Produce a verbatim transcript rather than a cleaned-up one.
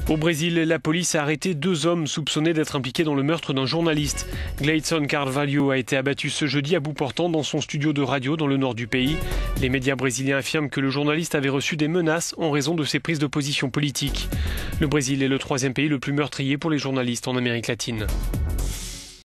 Au Brésil, la police a arrêté deux hommes soupçonnés d'être impliqués dans le meurtre d'un journaliste. Gleison Carvalho a été abattu ce jeudi à bout portant dans son studio de radio dans le nord du pays. Les médias brésiliens affirment que le journaliste avait reçu des menaces en raison de ses prises de position politiques. Le Brésil est le troisième pays le plus meurtrier pour les journalistes en Amérique latine.